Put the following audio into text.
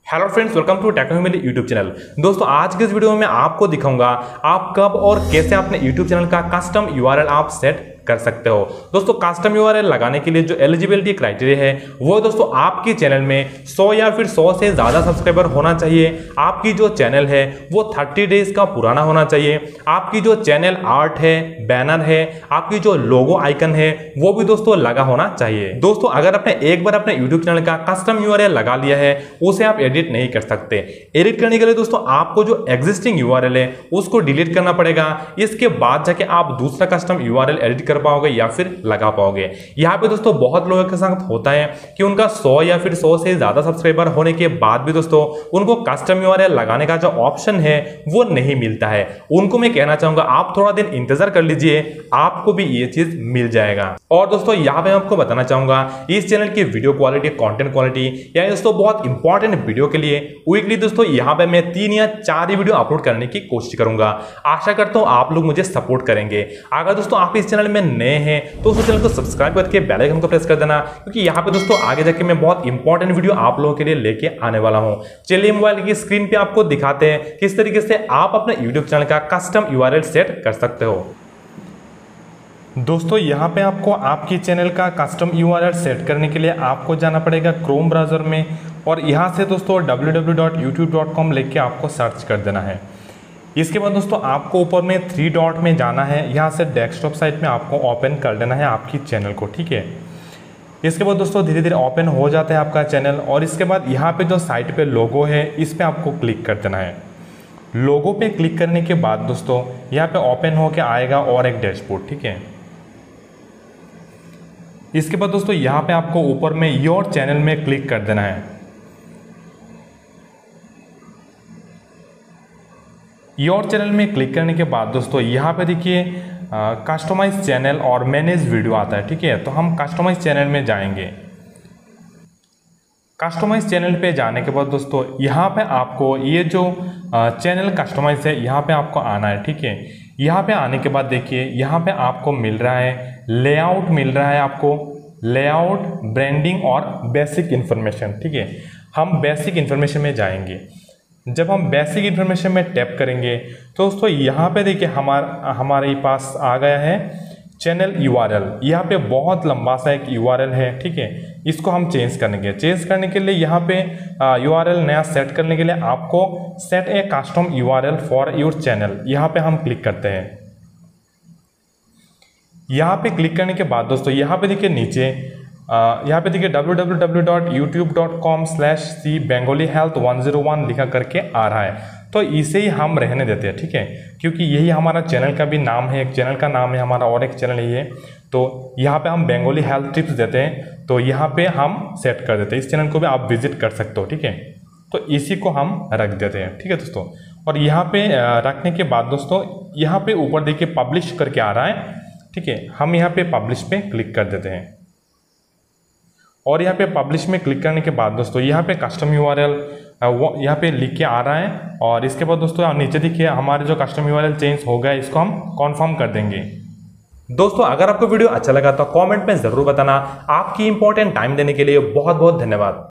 Hello friends, welcome to Techno Family YouTube channel. दोस्तों, आज के इस वीडियो में मैं आपको दिखाऊंगा आप कब और कैसे अपने यूट्यूब चैनल का कस्टम यूआरएल आप सेट कर सकते हो। दोस्तों, कस्टम यूआरएल लगाने के लिए जो एलिजिबिलिटी क्राइटेरिया है वो दोस्तों आपके चैनल में 100 या फिर 100 से ज्यादा सब्सक्राइबर होना चाहिए। आपकी जो चैनल है वो 30 डेज का पुराना होना चाहिए। आपकी जो चैनल आर्ट है, बैनर है, आपकी जो लोगो आइकन है वो भी दोस्तों लगा होना चाहिए। दोस्तों, अगर आपने एक बार अपने यूट्यूब चैनल का कस्टम यूआरएल लगा लिया है उसे आप एडिट नहीं कर सकते। एडिट करने के लिए दोस्तों आपको जो एग्जिस्टिंग यूआरएल है उसको डिलीट करना पड़ेगा। इसके बाद जाके आप दूसरा कस्टम यूआरएल एडिट कर पाओगे या फिर लगा पाओगे। यहाँ पे दोस्तों बहुत लोगों के साथ होता है कि उनका 100 या फिर 100 से ज्यादा सब्सक्राइबर होने के बाद भी दोस्तों उनको कस्टम यूआरएल लगाने का जो ऑप्शन है वो नहीं मिलता है। उनको मैं कहना चाहूंगा आप थोड़ा दिन इंतजार कर लीजिए, आपको भी ये चीज मिल जाएगा। और दोस्तों यहाँ पे आपको बताना चाहूंगा इस चैनल की वीडियो क्वालिटी, कंटेंट क्वालिटी या दोस्तों बहुत इंपॉर्टेंट वीडियो के लिए वीकली दोस्तों यहाँ पे मैं 3 या 4 ही वीडियो अपलोड करने की कोशिश करूंगा। आशा करता हूं आप लोग मुझे सपोर्ट करेंगे। अगर दोस्तों आप इस चैनल में नए हैं तो उस चैनल को सब्सक्राइब करके बेल आइकन को प्रेस कर देना, क्योंकि यहाँ पे दोस्तों आगे जाके मैं बहुत इंपॉर्टेंट वीडियो आप लोगों के लिए लेके आने वाला हूं। चलिए मोबाइल की स्क्रीन पे आपको दिखाते हैं किस तरीके से आप अपने यूट्यूब चैनल का कस्टम यूआरएल सेट कर सकते हो। दोस्तों, यहाँ पे आपको आपकी चैनल का कस्टम यूआरएल सेट करने के लिए आपको जाना पड़ेगा क्रोम ब्राउज़र में और यहाँ से दोस्तों www.youtube.com लेके आपको सर्च कर देना है। इसके बाद दोस्तों आपको ऊपर में 3 डॉट में जाना है, यहाँ से डेस्कटॉप साइट में आपको ओपन कर देना है आपकी चैनल को, ठीक है। इसके बाद दोस्तों धीरे धीरे ओपन हो जाता है आपका चैनल और इसके बाद यहाँ पे जो साइट पे लोगो है इस पर आपको क्लिक कर देना है। लोगो पे क्लिक करने के बाद दोस्तों यहाँ पे ओपन होके आएगा और एक डैशबोर्ड, ठीक है। इसके बाद दोस्तों यहाँ पे आपको ऊपर में योर चैनल में क्लिक कर देना है। योर चैनल में क्लिक करने के बाद दोस्तों यहाँ पे देखिए कस्टमाइज चैनल और मैनेज वीडियो आता है, ठीक है। तो हम कस्टमाइज चैनल में जाएंगे। कस्टमाइज चैनल पे जाने के बाद दोस्तों यहाँ पे आपको ये जो चैनल कस्टमाइज है यहाँ पे आपको आना है, ठीक है। यहाँ पे आने के बाद देखिए यहाँ पे आपको मिल रहा है लेआउट, मिल रहा है आपको लेआउट, ब्रांडिंग और बेसिक इन्फॉर्मेशन, ठीक है। हम बेसिक इन्फॉर्मेशन में जाएंगे। जब हम बेसिक इन्फॉर्मेशन में टैप करेंगे तो दोस्तों यहाँ पे देखिए हमारे पास आ गया है चैनल यूआरएल। यहाँ पे बहुत लंबा सा एक यूआरएल है, ठीक है। इसको हम चेंज करेंगे। चेंज करने के लिए यहाँ पे यूआरएल नया सेट करने के लिए आपको set a custom URL for your channel, यहाँ पे हम क्लिक करते हैं। यहाँ पे क्लिक करने के बाद दोस्तों यहाँ पे देखिए नीचे यहाँ पे देखिए www.youtube.com/cbengalihealth101 लिखा करके आ रहा है। तो इसे ही हम रहने देते हैं, ठीक है, क्योंकि यही हमारा चैनल का भी नाम है, एक चैनल का नाम है हमारा और एक चैनल यही है। तो यहाँ पे हम बंगाली हेल्थ टिप्स देते हैं, तो यहाँ पे हम सेट कर देते हैं। इस चैनल को भी आप विजिट कर सकते हो, ठीक है। तो इसी को हम रख देते हैं, ठीक है दोस्तों। और यहाँ पे रखने के बाद दोस्तों यहाँ पे ऊपर देखिए पब्लिश करके आ रहा है, ठीक है। हम यहाँ पे पब्लिश पे क्लिक कर देते हैं और यहाँ पे पब्लिश में क्लिक करने के बाद दोस्तों यहाँ पे कस्टम यूआरएल वो यहाँ पे लिख के आ रहा है। और इसके बाद दोस्तों नीचे देखिए हमारे जो कस्टम यूआरएल चेंज हो गया, इसको हम कॉन्फर्म कर देंगे। दोस्तों, अगर आपको वीडियो अच्छा लगा तो कमेंट में जरूर बताना। आपकी इंपॉर्टेंट टाइम देने के लिए बहुत बहुत धन्यवाद।